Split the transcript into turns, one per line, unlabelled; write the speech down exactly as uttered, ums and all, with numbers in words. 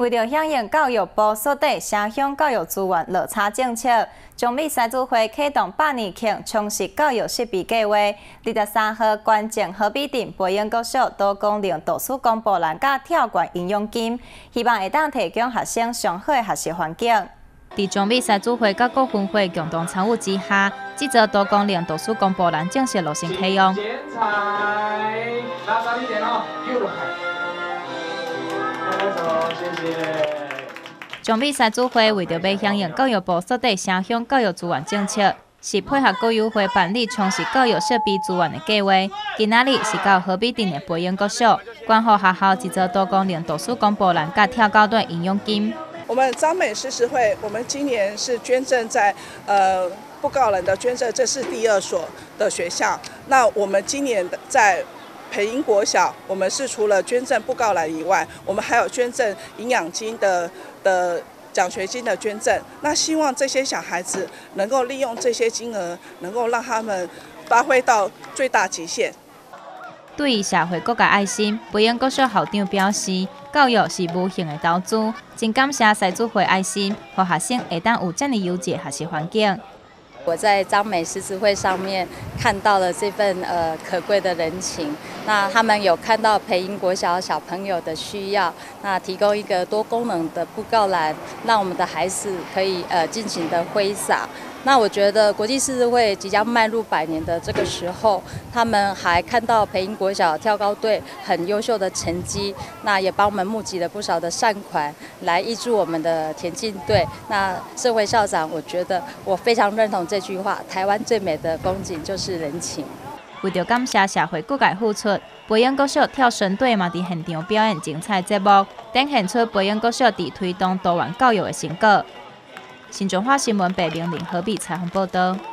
为了响应教育部所提城乡教育资源落差政策，中美赛组会启动百年庆充实教育设备计划。二十三号，关键河滨镇培英国小多功能图书公布栏甲跳悬营养金，希望会当提供学生上好的学习环境。伫中美赛组会甲各分会共同参与之下，这座多功能图书公布栏正式落成启用。剪彩，拉长一点哦，右海。谢谢。中美赛组会为着要响应教育部所提城乡教育资源政策，是配合国友会办理充实教育设备资源的计划。今仔日是到河滨镇的培英国小，关护学校一座多功能图书公布栏甲跳高队营养金。
我们彰美诗诗会，我们今年是捐赠在呃布告栏的捐赠，这是第二所的学校。那我们今年在培英国小，我们是除了捐赠布告栏以外，我们还有捐赠营养金的的奖学金的捐赠。那希望这些小孩子能够利用这些金额，能够让他们发挥到最大极限。
对于社会各界爱心，培英国小校长表示，教育是无形的投资，真感谢赛组会爱心，让学生会当有这么优质的学习环境。
我在彰美诗词会上面看到了这份呃可贵的人情，那他们有看到培英国小小朋友的需要，那提供一个多功能的布告栏，让我们的孩子可以呃尽情的挥洒。那我觉得国际诗词会即将迈入百年的这个时候，他们还看到培英国小跳高队很优秀的成绩，那也帮我们募集了不少的善款来挹注我们的田径队。那社会校长，我觉得我非常认同这句话：台湾最美的风景就是人情。
为着感谢社会各界付出，培英国小跳绳队嘛伫现场表演精彩节目，展现出培英国小伫推动多元教育的成果。新中华新闻北平林河碧采访报道。